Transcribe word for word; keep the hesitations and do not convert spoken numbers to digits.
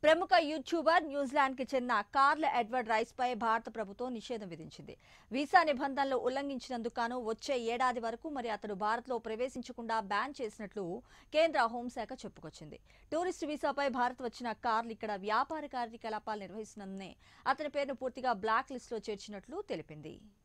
ప్రముఖ YouTuber New Zealand కి చెందిన కార్ల్ ఎడ్వర్డ్ రైస్ పై భారత ప్రభుత్వం నిషేధం విధించింది. వీసా నిబంధనలు ఉల్లంఘించినందుకు వచ్చే ఏడాది వరకు మరి అతడు భారత్ లో ప్రవేశించకుండా బ్యాన్ చేసినట్లు కేంద్ర హోంశాఖ చెప్పుకొచ్చింది. టూరిస్ట్ వీసాపై భారత్ వచ్చిన కార్ల్ ఇక్కడ వ్యాపార కార్యకలాపాలు నిర్వహిస్తున్నందునే అతని పేరును పూర్తిగా బ్లాక్ లిస్ట్ లో చేర్చినట్లు తెలిపింది.